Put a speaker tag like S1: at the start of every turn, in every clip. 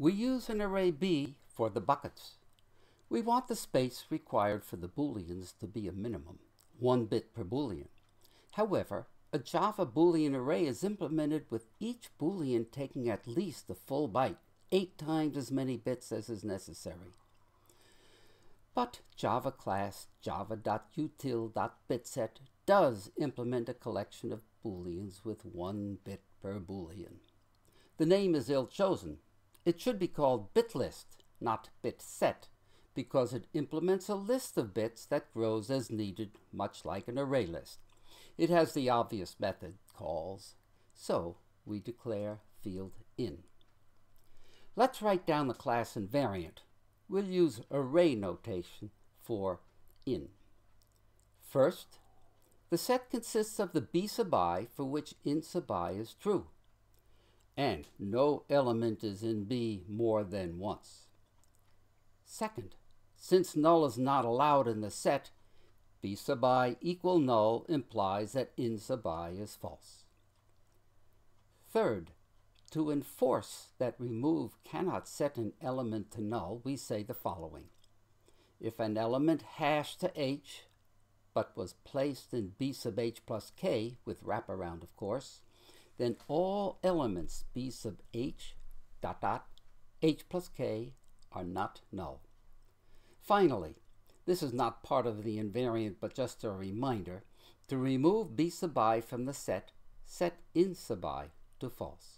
S1: We use an array B for the buckets. We want the space required for the booleans to be a minimum, 1 bit per boolean. However, a Java Boolean array is implemented with each boolean taking at least a full byte, 8 times as many bits as is necessary. But Java class java.util.bitset does implement a collection of booleans with 1 bit per boolean. The name is ill-chosen. It should be called bitlist, not bitset, because it implements a list of bits that grows as needed, much like an array list. It has the obvious method calls, so we declare field in. Let's write down the class invariant. We'll use array notation for in. First, the set consists of the b sub I for which in sub I is true, and no element is in B more than once. Second, since null is not allowed in the set, b sub I equal null implies that in sub I is false. Third, to enforce that remove cannot set an element to null, we say the following. If an element hashed to h, but was placed in b sub h plus k, with wraparound of course, then all elements b sub h dot dot h plus k are not null. Finally, this is not part of the invariant but just a reminder, to remove b sub I from the set, set in sub I to false.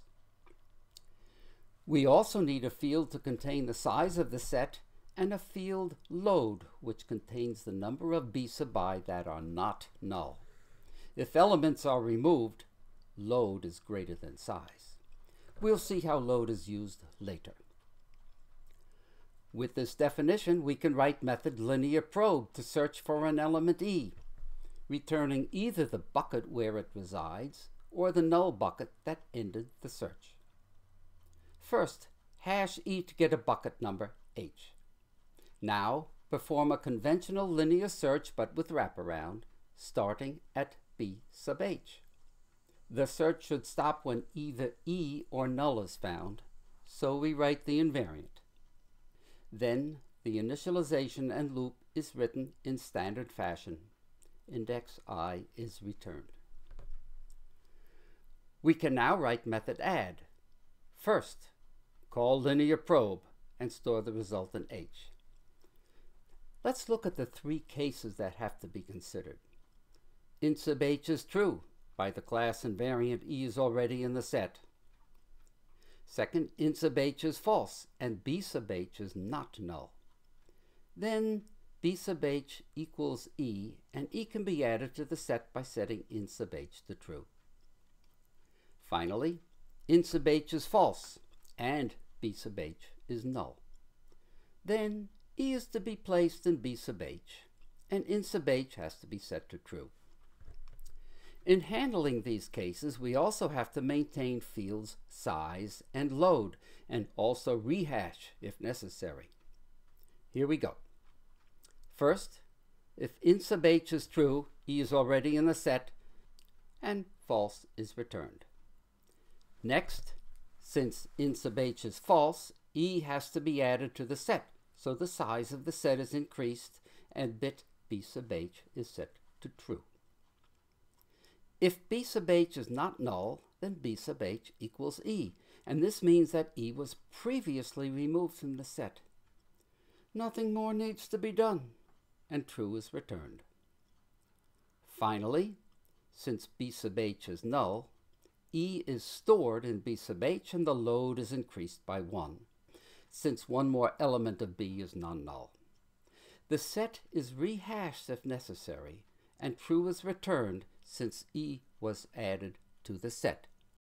S1: We also need a field to contain the size of the set and a field load which contains the number of b sub I that are not null. If elements are removed, load is greater than size. We'll see how load is used later. With this definition, we can write method linear probe to search for an element e, returning either the bucket where it resides or the null bucket that ended the search. First, hash e to get a bucket number h. Now, perform a conventional linear search but with wraparound, starting at b sub h. The search should stop when either e or null is found, so we write the invariant. Then the initialization and loop is written in standard fashion. Index I is returned. We can now write method add. First, call linear probe and store the result in h. Let's look at the 3 cases that have to be considered. In sub h is true. By the class invariant, e is already in the set. Second, in sub h is false, and b sub h is not null. Then b sub h equals e, and e can be added to the set by setting in sub h to true. Finally, in sub h is false, and b sub h is null. Then e is to be placed in b sub h, and in sub h has to be set to true. In handling these cases, we also have to maintain fields size and load, and also rehash if necessary. Here we go. First, if in sub h is true, e is already in the set, and false is returned. Next, since in sub h is false, e has to be added to the set, so the size of the set is increased, and bit b sub h is set to true. If b sub h is not null, then b sub h equals e, and this means that e was previously removed from the set. Nothing more needs to be done, and true is returned. Finally, since b sub h is null, e is stored in b sub h and the load is increased by 1, since one more element of b is non-null. The set is rehashed if necessary, and true is returned since e was added to the set.